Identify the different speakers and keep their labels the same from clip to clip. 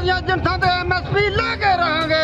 Speaker 1: ਸਾਰੀਆਂ ਜਿੰਠਾਂ ਤੇ MSP ਲੈ ਕੇ ਰਹਾਂਗੇ।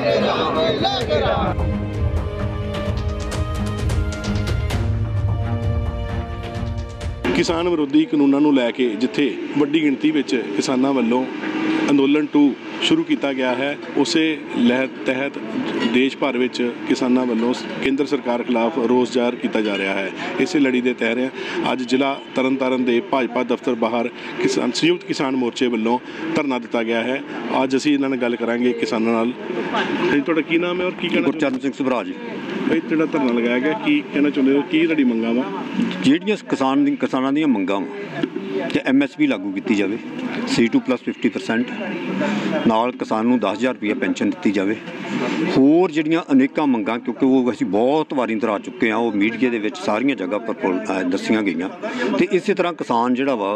Speaker 2: किसान विरोधी कानूनों को लैके जिथे वड्डी गिणती विच किसानां वल्लों अंदोलन 2 शुरू किया गया है, उस लहर तहत देश भर में किसानों वल्लों केंद्र सरकार खिलाफ रोस ज़ाहिर किया जा रहा है। इस लड़ी के तहत अज जिला तरनतारन के भाजपा दफ्तर बाहर संयुक्त किसान मोर्चे वल्लों धरना दिता गया है। अज असीं इन्हां नाल गल करांगे किसानां नाल। तुहाडा की नाम है और की कहना?
Speaker 3: गुरचरण सिंह सभराज।
Speaker 2: भाई तुहाडा धरना लगाया गया, की कहना चाहुंदे हो, की तुहाडी मंगां वा?
Speaker 3: ਜਿਹੜੀਆਂ ਕਿਸਾਨਾਂ ਦੀਆਂ ਮੰਗਾਂ ਤੇ MSP ਲਾਗੂ ਕੀਤੀ ਜਾਵੇ, C2 + 50%, ਨਾਲ ਕਿਸਾਨ ਨੂੰ 10,000 ਰੁਪਏ ਪੈਨਸ਼ਨ ਦਿੱਤੀ ਜਾਵੇ। ਹੋਰ ਜਿਹੜੀਆਂ ਅਨੇਕਾਂ ਮੰਗਾਂ, ਕਿਉਂਕਿ ਉਹ ਅਸੀਂ ਬਹੁਤ ਵਾਰੀ ਦੁਹਰਾ ਚੁੱਕੇ ਹਾਂ, ਉਹ ਮੀਡੀਆ ਦੇ ਵਿੱਚ ਸਾਰੀਆਂ ਜਗ੍ਹਾ ਪਰ ਦੱਸੀਆਂ ਗਈਆਂ। ਤੇ ਇਸੇ ਤਰ੍ਹਾਂ ਕਿਸਾਨ ਜਿਹੜਾ ਵਾ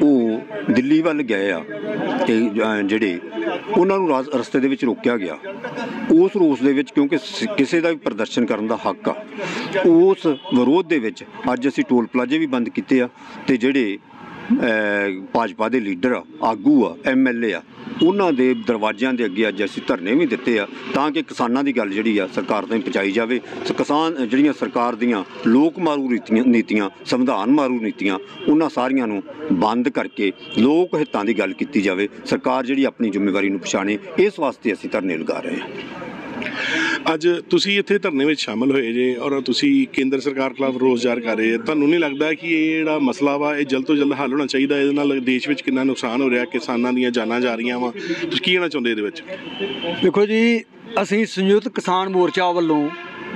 Speaker 3: ਉਹ ਦਿੱਲੀ ਵੱਲ ਗਏ ਆ ਤੇ ਜਿਹੜੇ ਉਹਨਾਂ ਨੂੰ ਰਸਤੇ ਦੇ ਵਿੱਚ ਰੋਕਿਆ ਗਿਆ। ਉਸ ਰੋਸ ਦੇ ਵਿੱਚ, ਕਿਉਂਕਿ ਕਿਸੇ ਦਾ ਵੀ ਪ੍ਰਦਰਸ਼ਨ ਕਰਨ ਦਾ ਹੱਕ ਆ, ਉਸ ਵਿਰੋਧ ਦੇ ਵਿੱਚ ਅੱਜ ਅਸੀਂ ਟੋਲ ਪਲਾਜ਼ੇ ਵੀ ਬੰਦ ਕੀਤੇ ਆ ਤੇ ਜਿਹੜੇ ਭਾਜਪਾ ਦੇ ਲੀਡਰ ਆ, ਆਗੂ ਆ, MLA ਆ, ਉਹਨਾਂ ਦੇ ਦਰਵਾਜ਼ਿਆਂ ਦੇ ਅੱਗੇ ਅੱਜ ਅਸੀਂ ਧਰਨੇ ਵੀ ਦਿੱਤੇ ਆ ਤਾਂ ਕਿ ਕਿਸਾਨਾਂ ਦੀ ਗੱਲ ਜਿਹੜੀ ਆ ਸਰਕਾਰ ਤਾਈਂ ਪਹੁੰਚਾਈ ਜਾਵੇ। ਕਿਸਾਨ ਜਿਹੜੀਆਂ ਸਰਕਾਰ ਦੀਆਂ ਲੋਕ ਮਾਰੂ ਨੀਤੀਆਂ, ਸੰਵਿਧਾਨ ਮਾਰੂ ਨੀਤੀਆਂ, ਉਹਨਾਂ ਸਾਰੀਆਂ ਨੂੰ ਬੰਦ ਕਰਕੇ ਲੋਕ ਹਿੱਤਾਂ ਦੀ ਗੱਲ ਕੀਤੀ ਜਾਵੇ। ਸਰਕਾਰ ਜਿਹੜੀ ਆਪਣੀ ਜ਼ਿੰਮੇਵਾਰੀ ਨੂੰ ਪਛਾਣੇ, ਇਸ ਵਾਸਤੇ ਅਸੀਂ ਧਰਨੇ ਲਗਾ ਰਹੇ ਹਾਂ।
Speaker 2: ਅੱਜ ਤੁਸੀਂ ਇੱਥੇ ਧਰਨੇ ਵਿੱਚ ਸ਼ਾਮਲ ਹੋਏ ਜੇ ਔਰ ਤੁਸੀਂ ਕੇਂਦਰ ਸਰਕਾਰ ਖਿਲਾਫ ਰੋਸ ਜ਼ਾਹਰ ਕਰ ਰਹੇ, ਤੁਹਾਨੂੰ ਨਹੀਂ ਲੱਗਦਾ ਕਿ ਇਹ ਜਿਹੜਾ ਮਸਲਾ ਵਾ ਇਹ ਜਲਦ ਤੋਂ ਜਲਦ ਹੱਲ ਹੋਣਾ ਚਾਹੀਦਾ? ਇਹਦੇ ਨਾਲ ਦੇਸ਼ ਵਿੱਚ ਕਿੰਨਾ ਨੁਕਸਾਨ ਹੋ ਰਿਹਾ, ਕਿਸਾਨਾਂ ਦੀਆਂ ਜਾਨਾਂ ਜਾ ਰਹੀਆਂ ਵਾ, ਤੁਸੀਂ ਕੀ ਕਹਿਣਾ ਚਾਹੁੰਦੇ ਇਹਦੇ ਵਿੱਚ?
Speaker 4: ਦੇਖੋ ਜੀ, ਅਸੀਂ ਸੰਯੁਕਤ ਕਿਸਾਨ ਮੋਰਚਾ ਵੱਲੋਂ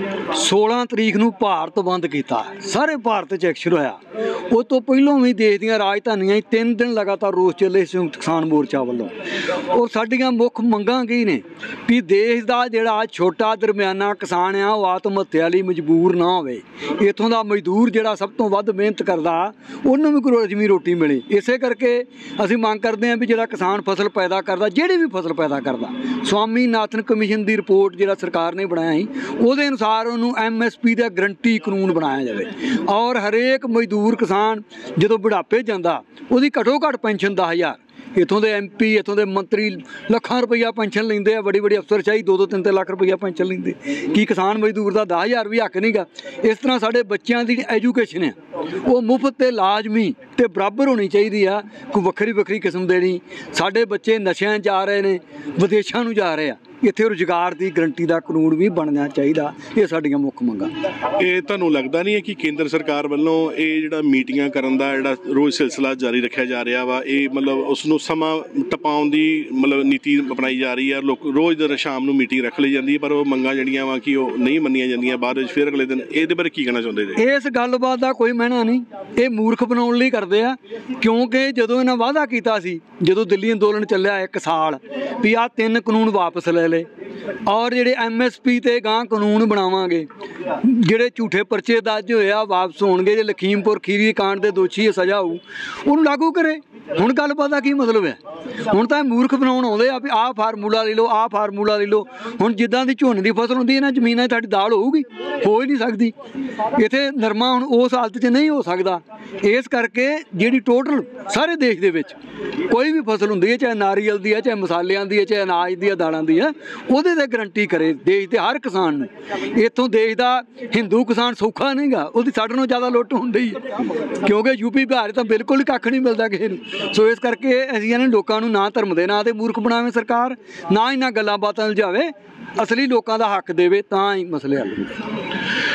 Speaker 4: 16 ਤਰੀਕ ਨੂੰ ਭਾਰਤ ਬੰਦ ਕੀਤਾ, ਸਾਰੇ ਭਾਰਤ 'ਚ ਐਕਸ਼ਨ ਹੋਇਆ। ਉਹ ਤੋਂ ਪਹਿਲਾਂ ਵੀ ਦੇਸ਼ ਦੀਆਂ ਰਾਜਧਾਨੀਆਂ 3 ਦਿਨ ਲਗਾਤਾਰ ਰੋਸ ਚੱਲੇ ਸੰਯੁਕਤ ਕਿਸਾਨ ਮੋਰਚਾ ਵੱਲੋਂ। ਔਰ ਸਾਡੀਆਂ ਮੁੱਖ ਮੰਗਾਂ ਕੀ ਨੇ ਵੀ ਦੇਸ਼ ਦਾ ਜਿਹੜਾ ਛੋਟਾ ਦਰਮਿਆਨਾ ਕਿਸਾਨ ਆ ਉਹ ਆਤਮ ਹੱਤਿਆ ਲਈ ਮਜਬੂਰ ਨਾ ਹੋਵੇ। ਇੱਥੋਂ ਦਾ ਮਜ਼ਦੂਰ ਜਿਹੜਾ ਸਭ ਤੋਂ ਵੱਧ ਮਿਹਨਤ ਕਰਦਾ ਉਹਨੂੰ ਵੀ ਕੋਈ ਰਜਮੀ ਰੋਟੀ ਮਿਲੇ। ਇਸੇ ਕਰਕੇ ਅਸੀਂ ਮੰਗ ਕਰਦੇ ਹਾਂ ਵੀ ਜਿਹੜਾ ਕਿਸਾਨ ਫਸਲ ਪੈਦਾ ਕਰਦਾ, ਜਿਹੜੀ ਵੀ ਫਸਲ ਪੈਦਾ ਕਰਦਾ, ਸਵਾਮੀਨਾਥਨ ਕਮਿਸ਼ਨ ਦੀ ਰਿਪੋਰਟ ਜਿਹੜਾ ਸਰਕਾਰ ਨੇ ਬਣਾਇਆ ਸੀ ਉਹਦੇ ਅਨੁਸਾਰ ਉਹਨੂੰ MSP ਦਾ ਗਰੰਟੀ ਕਾਨੂੰਨ ਬਣਾਇਆ ਜਾਵੇ। ਔਰ ਹਰੇਕ ਮਜ਼ਦੂਰ ਕਿਸਾਨ ਜਦੋਂ ਬੁਢਾਪੇ ਜਾਂਦਾ ਉਹਦੀ ਘੱਟੋ ਘੱਟ ਪੈਨਸ਼ਨ 10,000। ਇੱਥੋਂ ਦੇ MP, ਇੱਥੋਂ ਦੇ ਮੰਤਰੀ ਲੱਖਾਂ ਰੁਪਈਆ ਪੈਨਸ਼ਨ ਲੈਂਦੇ ਆ, ਵੱਡੀ ਅਫਸਰਸ਼ਾਹੀ 2-2 3-3 ਲੱਖ ਰੁਪਈਆ ਪੈਨਸ਼ਨ ਲੈਂਦੇ। ਕੀ ਕਿਸਾਨ ਮਜ਼ਦੂਰ ਦਾ 10,000 ਵੀ ਹੱਕ ਨਹੀਂਗਾ? ਇਸ ਤਰ੍ਹਾਂ ਸਾਡੇ ਬੱਚਿਆਂ ਦੀ ਐਜੂਕੇਸ਼ਨ ਹੈ ਉਹ ਮੁਫਤ ਤੇ ਲਾਜ਼ਮੀ ਤੇ ਬਰਾਬਰ ਹੋਣੀ ਚਾਹੀਦੀ ਆ, ਕੋਈ ਵੱਖਰੀ ਕਿਸਮ ਦੇ ਨਹੀਂ। ਸਾਡੇ ਬੱਚੇ ਨਸ਼ਿਆਂ 'ਚ ਜਾ ਰਹੇ ਨੇ, ਵਿਦੇਸ਼ਾਂ ਨੂੰ ਜਾ ਰਹੇ ਆ, ਇੱਥੇ ਰੁਜ਼ਗਾਰ ਦੀ ਗਰੰਟੀ ਦਾ ਕਾਨੂੰਨ ਵੀ ਬਣਨਾ ਚਾਹੀਦਾ। ਇਹ ਸਾਡੀਆਂ ਮੁੱਖ ਮੰਗਾਂ।
Speaker 2: ਇਹ ਤੁਹਾਨੂੰ ਲੱਗਦਾ ਨਹੀਂ ਹੈ ਕਿ ਕੇਂਦਰ ਸਰਕਾਰ ਵੱਲੋਂ ਇਹ ਜਿਹੜਾ ਮੀਟਿੰਗਾਂ ਕਰਨ ਦਾ ਜਿਹੜਾ ਰੋਜ਼ ਸਿਲਸਿਲਾ ਜਾਰੀ ਰੱਖਿਆ ਜਾ ਰਿਹਾ ਵਾ, ਇਹ ਮਤਲਬ ਉਸ ਨੂੰ ਸਮਾਂ ਟਪਾਉਣ ਦੀ ਮਤਲਬ ਨੀਤੀ ਅਪਣਾਈ ਜਾ ਰਹੀ ਹੈ? ਲੋਕ ਰੋਜ਼ ਸ਼ਾਮ ਨੂੰ ਮੀਟਿੰਗ ਰੱਖ ਲਈ ਜਾਂਦੀ ਹੈ, ਪਰ ਉਹ ਮੰਗਾਂ ਜਿਹੜੀਆਂ ਵਾ ਕਿ ਉਹ ਨਹੀਂ ਮੰਨੀਆਂ ਜਾਂਦੀਆਂ ਬਾਅਦ ਵਿੱਚ ਫਿਰ ਅਗਲੇ ਦਿਨ। ਇਹਦੇ ਬਾਰੇ ਕੀ ਕਹਿਣਾ ਚਾਹੁੰਦੇ ਜੀ?
Speaker 4: ਇਸ ਗੱਲਬਾਤ ਦਾ ਕੋਈ ਮਹਿਣਾ ਨਹੀਂ, ਇਹ ਮੂਰਖ ਬਣਾਉਣ ਲਈ ਕਰਦੇ ਆ। ਕਿਉਂਕਿ ਜਦੋਂ ਇਹਨਾਂ ਵਾਅਦਾ ਕੀਤਾ ਸੀ, ਜਦੋਂ ਦਿੱਲੀ ਅੰਦੋਲਨ ਚੱਲਿਆ 1 ਸਾਲ, ਵੀ ਆਹ 3 ਕਾਨੂੰਨ ਵਾਪਸ ਲੈ ਲਏ ਔਰ ਜਿਹੜੇ MSP ਤੇ ਗਾਂ ਕਾਨੂੰਨ ਬਣਾਵਾਂਗੇ, ਜਿਹੜੇ ਝੂਠੇ ਪਰਚੇ ਦਰਜ ਹੋਏ ਆ ਵਾਪਸ ਹੋਣਗੇ, ਜੇ ਲਖੀਮਪੁਰ ਖੀਰੀ ਕਾਂਡ ਦੇ ਦੋਸ਼ੀ ਸਜ਼ਾ ਹੋਊ ਉਹਨੂੰ ਲਾਗੂ ਕਰੇ। ਹੁਣ ਗੱਲਬਾਤ ਦਾ ਕੀ ਮਤਲਬ ਹੈ? ਹੁਣ ਤਾਂ ਮੂਰਖ ਬਣਾਉਣ ਆਉਂਦੇ ਆ ਵੀ ਆਹ ਫਾਰਮੂਲਾ ਲੈ ਲਓ, ਆਹ ਫਾਰਮੂਲਾ ਲੈ ਲਓ। ਹੁਣ ਜਿੱਦਾਂ ਦੀ ਝੋਨੇ ਦੀ ਫਸਲ ਹੁੰਦੀ ਇਹਨਾਂ ਜ਼ਮੀਨਾਂ 'ਚ ਤੁਹਾਡੀ ਦਾਲ ਹੋਊਗੀ? ਹੋ ਹੀ ਨਹੀਂ ਸਕਦੀ। ਇੱਥੇ ਨਰਮਾ ਹੁਣ ਉਸ ਹਾਲਤ 'ਚ ਨਹੀਂ ਹੋ ਸਕਦਾ। ਇਸ ਕਰਕੇ ਜਿਹੜੀ ਟੋਟਲ ਸਾਰੇ ਦੇਸ਼ ਦੇ ਵਿੱਚ ਕੋਈ ਵੀ ਫਸਲ ਹੁੰਦੀ ਹੈ, ਚਾਹੇ ਨਾਰੀਅਲ ਦੀ ਹੈ, ਚਾਹੇ ਮਸਾਲਿਆਂ ਦੀ ਹੈ, ਚਾਹੇ ਅਨਾਜ ਦੀ ਹੈ, ਦਾਲਾਂ ਦੀ ਹੈ, ਉਹਦੇ ਤੇ ਗਰੰਟੀ ਕਰੇ ਦੇਸ਼ ਦੇ ਹਰ ਕਿਸਾਨ ਨੂੰ। ਇੱਥੋਂ ਦੇਸ਼ ਦਾ ਹਿੰਦੂ ਕਿਸਾਨ ਸੌਖਾ ਨਹੀਂਗਾ, ਉਹਦੀ ਸਾਡੇ ਨਾਲੋਂ ਜ਼ਿਆਦਾ ਲੁੱਟ ਹੁੰਦੀ ਹੈ, ਕਿਉਂਕਿ UP ਬਿਹਾਰ ਤਾਂ ਬਿਲਕੁਲ ਹੀ ਕੱਖ ਨਹੀਂ ਮਿਲਦਾ ਕਿਸੇ ਨੂੰ। ਸੋ ਇਸ ਕਰਕੇ ਅਸੀਂ ਇਹਨਾਂ ਲੋਕਾਂ ਨੂੰ ਨਾ ਧਰਮ ਦੇ ਨਾਂ 'ਤੇ ਮੂਰਖ ਬਣਾਵੇ ਸਰਕਾਰ, ਨਾ ਇਹਨਾਂ ਗੱਲਾਂ ਬਾਤਾਂ ਉਲਝਾਵੇ, ਅਸਲੀ ਲੋਕਾਂ ਦਾ ਹੱਕ ਦੇਵੇ, ਤਾਂ ਹੀ ਮਸਲੇ ਹੱਲ ਹੁੰਦੇ।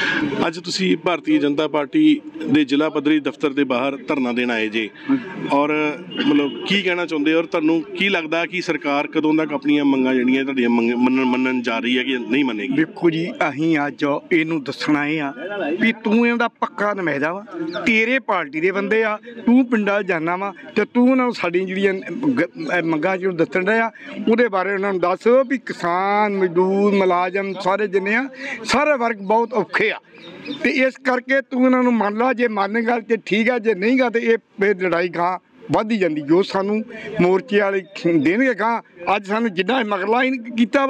Speaker 2: ਅੱਜ ਤੁਸੀਂ ਭਾਰਤੀ ਜਨਤਾ ਪਾਰਟੀ ਦੇ ਜ਼ਿਲ੍ਹਾ ਪੱਧਰੀ ਦਫ਼ਤਰ ਦੇ ਬਾਹਰ ਧਰਨਾ ਦੇਣ ਆਏ ਜੇ, ਔਰ ਮਤਲਬ ਕੀ ਕਹਿਣਾ ਚਾਹੁੰਦੇ ਔਰ ਤੁਹਾਨੂੰ ਕੀ ਲੱਗਦਾ ਕਿ ਸਰਕਾਰ ਕਦੋਂ ਤੱਕ ਆਪਣੀਆਂ ਮੰਗਾਂ ਜਿਹੜੀਆਂ ਤੁਹਾਡੀਆਂ ਮੰਨਣ ਜਾ ਰਹੀ ਹੈ ਕਿ ਨਹੀਂ ਮੰਨੇਗੀ?
Speaker 5: ਦੇਖੋ ਜੀ, ਅਸੀਂ ਅੱਜ ਇਹਨੂੰ ਦੱਸਣਾ ਇਹ ਆ ਵੀ ਤੂੰ ਇਹਦਾ ਪੱਕਾ ਨੁਮਾਇੰਦਾ ਵਾ, ਤੇਰੇ ਪਾਰਟੀ ਦੇ ਬੰਦੇ ਆ, ਤੂੰ ਪਿੰਡਾਂ ਜਾਣਾ ਵਾ ਤੇ ਤੂੰ ਉਹਨਾਂ ਨੂੰ ਸਾਡੀਆਂ ਜਿਹੜੀਆਂ ਮੰਗਾਂ ਜਿਹਨੂੰ ਦੱਸਣ ਰਿਹਾ ਉਹਦੇ ਬਾਰੇ ਉਹਨਾਂ ਨੂੰ ਦੱਸ ਵੀ ਕਿਸਾਨ, ਮਜ਼ਦੂਰ, ਮੁਲਾਜ਼ਮ ਸਾਰੇ ਜਿੰਨੇ ਆ ਸਾਰੇ ਵਰਗ ਬਹੁਤ ਔਖੇ ਆ ਤੇ ਇਸ ਕਰਕੇ ਤੂੰ ਇਹਨਾਂ ਨੂੰ ਮੰਨ ਲਾ। ਜੇ ਮੰਨੇਗਾ ਤੇ ਠੀਕ ਆ, ਜੇ ਨਹੀਂ ਗਾ ਤੇ ਇਹ ਫਿਰ ਲੜਾਈ ਗਾਂ ਵੱਧਦੀ ਜਾਂਦੀ। ਜੋ ਸਾਨੂੰ ਮੋਰਚੇ ਵਾਲੇ ਦੇਣਗੇ ਗਾਂ, ਅੱਜ ਸਾਨੂੰ ਜਿੰਨਾ ਮਗਰਲਾ ਹੀ ਕੀਤਾ ਵਾ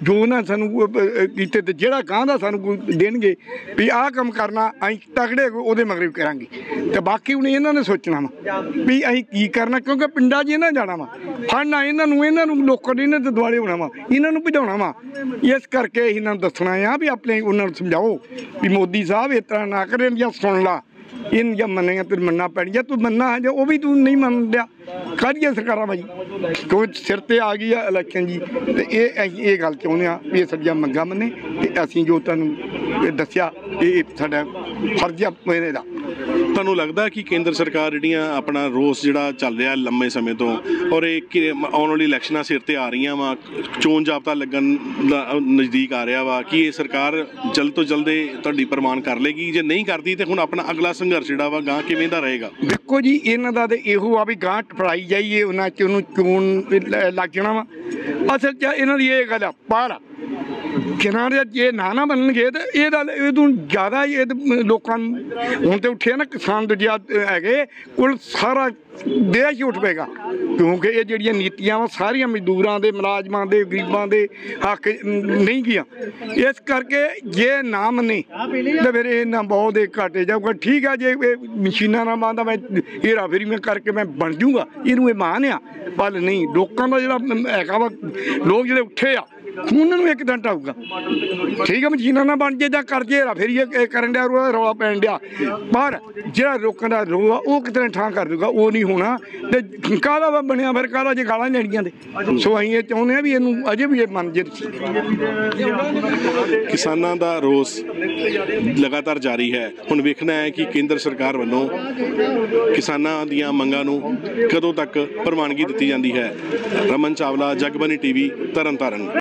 Speaker 5: ਜੋ ਉਹਨਾਂ ਸਾਨੂੰ ਕੀਤੇ ਤੇ ਜਿਹੜਾ ਗਾਂ ਦਾ ਸਾਨੂੰ ਕੋਈ ਦੇਣਗੇ ਵੀ ਆਹ ਕੰਮ ਕਰਨਾ ਅਸੀਂ ਤਕੜੇ ਉਹਦੇ ਮਗਰ ਵੀ ਕਰਾਂਗੇ। ਤੇ ਬਾਕੀ ਹੁਣ ਇਹਨਾਂ ਨੇ ਸੋਚਣਾ ਵਾ ਵੀ ਅਸੀਂ ਕੀ ਕਰਨਾ, ਕਿਉਂਕਿ ਪਿੰਡਾਂ 'ਚ ਇਹਨਾਂ ਜਾਣਾ ਵਾ, ਫੜਨਾ ਇਹਨਾਂ ਨੂੰ ਲੋਕਾਂ ਨੇ ਇਹਨਾਂ ਦੇ ਦੁਆਲੇ ਹੋਣਾ ਵਾ, ਇਹਨਾਂ ਨੂੰ ਭਜਾਉਣਾ ਵਾ। ਇਸ ਕਰਕੇ ਇਹਨਾਂ ਨੂੰ ਦੱਸਣਾ ਆ ਵੀ ਆਪਣੇ ਉਹਨਾਂ ਨੂੰ ਸਮਝਾਓ ਵੀ ਮੋਦੀ ਸਾਹਿਬ ਇਸ ਤਰ੍ਹਾਂ ਨਾ ਕਰੇ, ਜਾਂ ਸੁਣ ਲਾ ਇਹਨੂੰ, ਜਾਂ ਮੰਨੇਗਾ ਤੈਨੂੰ ਮੰਨਣਾ ਪੈਣੀ, ਜਾਂ ਤੂੰ ਮੰਨਣਾ ਜੇ ਉਹ ਵੀ ਤੂੰ ਨਹੀਂ ਮੰਨ ਲਿਆ ਕਾਹਦੀਆਂ ਸਰਕਾਰਾਂ ਵਾ ਜੀ, ਕਿਉਂ ਸਿਰ 'ਤੇ ਆ ਗਈ ਆ ਇਲੈਕਸ਼ਨ ਜੀ। ਤੇ ਅਸੀਂ ਇਹ ਗੱਲ ਚਾਹੁੰਦੇ ਹਾਂ ਵੀ ਇਹ ਸਾਡੀਆਂ ਮੰਗਾਂ ਮੰਨੇ, ਤੇ ਅਸੀਂ ਜੋ ਤੁਹਾਨੂੰ ਦੱਸਿਆ ਇਹ ਸਾਡਾ ਫਰਜ਼ ਆ ਮੇਰੇ ਦਾ।
Speaker 2: ਤੁਹਾਨੂੰ ਲੱਗਦਾ ਕਿ ਕੇਂਦਰ ਸਰਕਾਰ ਜਿਹੜੀਆਂ ਆਪਣਾ ਰੋਸ ਜਿਹੜਾ ਚੱਲ ਰਿਹਾ ਲੰਮੇ ਸਮੇਂ ਤੋਂ, ਔਰ ਇਹ ਆਉਣ ਵਾਲੀ ਇਲੈਕਸ਼ਨਾਂ ਸਿਰ 'ਤੇ ਆ ਰਹੀਆਂ ਵਾ, ਚੋਣ ਜਾਬਤਾ ਲੱਗਣ ਦਾ ਨਜ਼ਦੀਕ ਆ ਰਿਹਾ ਵਾ, ਕਿ ਇਹ ਸਰਕਾਰ ਜਲਦ ਤੋਂ ਜਲਦ ਤੁਹਾਡੀ ਪ੍ਰਮਾਣ ਕਰ ਲੇਗੀ? ਜੇ ਨਹੀਂ ਕਰਦੀ ਤੇ ਹੁਣ ਆਪਣਾ ਅਗਲਾ ਸੰਘਰਸ਼ ਜਿਹੜਾ ਵਾ ਗਾਂ ਕਿਵੇਂ ਦਾ ਰਹੇਗਾ?
Speaker 5: ਦੇਖੋ ਜੀ, ਇਹਨਾਂ ਦਾ ਤਾਂ ਇਹੋ ਆ ਵੀ ਗਾਂ ਟਪੜਾਈ ਜਾਈਏ, ਉਹਨਾਂ 'ਚ ਉਹਨੂੰ ਚੋਣ ਲੱਗ ਜਾਣਾ ਵਾ। ਅਸਲ 'ਚ ਇਹਨਾਂ ਦੀ ਇਹ ਗੱਲ ਆ ਪਾਰ ਕਿਨਾਂ ਦੇ ਜੇ ਨਾ ਬਣਨਗੇ ਤਾਂ ਇਹਦੋਂ ਜ਼ਿਆਦਾ ਇਹ ਲੋਕਾਂ ਨੂੰ ਹੁਣ ਤੇ ਉੱਠਿਆ ਨਾ ਕਿਸਾਨ ਦੂਜਾ ਹੈਗੇ ਕੁੱਲ ਸਾਰਾ ਦੇਸ਼ ਹੀ ਉੱਠ ਪਏਗਾ, ਕਿਉਂਕਿ ਇਹ ਜਿਹੜੀਆਂ ਨੀਤੀਆਂ ਵਾ ਸਾਰੀਆਂ ਮਜ਼ਦੂਰਾਂ ਦੇ, ਮੁਲਾਜ਼ਮਾਂ ਦੇ, ਗਰੀਬਾਂ ਦੇ ਹੱਕ ਨਹੀਂ ਗਈਆਂ। ਇਸ ਕਰਕੇ ਜੇ ਨਾ ਮੰਨੇ ਤਾਂ ਫਿਰ ਇਹ ਨਾ ਬਹੁਤ ਘਾਟੇ ਜਾਊਗਾ। ਠੀਕ ਆ, ਜੇ ਮਸ਼ੀਨਾਂ ਨਾਲ ਮੰਨਦਾ ਮੈਂ ਹੇਰਾ ਫੇਰੀ ਮੈਂ ਕਰਕੇ ਮੈਂ ਬਣ ਜੂਗਾ, ਇਹਨੂੰ ਇਹ ਮਾਨ ਆ, ਪਰ ਨਹੀਂ, ਲੋਕਾਂ ਦਾ ਜਿਹੜਾ ਹੈਗਾ ਵਾ, ਲੋਕ ਜਿਹੜੇ ਉੱਠੇ ਆ ਉਹਨਾਂ ਨੂੰ ਇੱਕ ਦਿਨ ਢਾਊਗਾ। ਠੀਕ ਆ, ਮਸ਼ੀਨਾਂ ਨਾ ਬਣ ਜੇ ਜਾਂ ਕਰ ਜੇ ਹੇਰਾ ਫੇਰੀ ਇਹ ਕਰਨ ਡਿਆ, ਰੌਲਾ ਪੈਣ ਡਿਆ, ਪਰ ਜਿਹੜਾ ਲੋਕਾਂ ਦਾ ਰੋਹ ਆ ਉਹ ਕਿਤੇ ਠਾਂ ਕਰ ਦੂਗਾ, ਉਹ ਨਹੀਂ ਹੋਣਾ। ਤੇ ਕਾਹਦਾ ਬਣਿਆ ਫਿਰ, ਕਾਹਦਾ ਜੇ ਗਾਲਾਂ ਲੈਣੀਆਂ ਦੇ। ਸੋ ਅਸੀਂ ਇਹ ਚਾਹੁੰਦੇ ਹਾਂ ਵੀ ਇਹਨੂੰ ਅਜੇ ਵੀ ਇਹ ਮੰਨ ਜੇ।
Speaker 2: ਕਿਸਾਨਾਂ ਦਾ ਰੋਸ ਲਗਾਤਾਰ ਜਾਰੀ ਹੈ। ਹੁਣ ਵੇਖਣਾ ਹੈ ਕਿ ਕੇਂਦਰ ਸਰਕਾਰ ਵੱਲੋਂ ਕਿਸਾਨਾਂ ਦੀਆਂ ਮੰਗਾਂ ਨੂੰ ਕਦੋਂ ਤੱਕ ਪ੍ਰਵਾਨਗੀ ਦਿੱਤੀ ਜਾਂਦੀ ਹੈ। ਰਮਨ ਚਾਵਲਾ, ਜਗਬਾਣੀ TV, ਤਰਨਤਾਰਨ।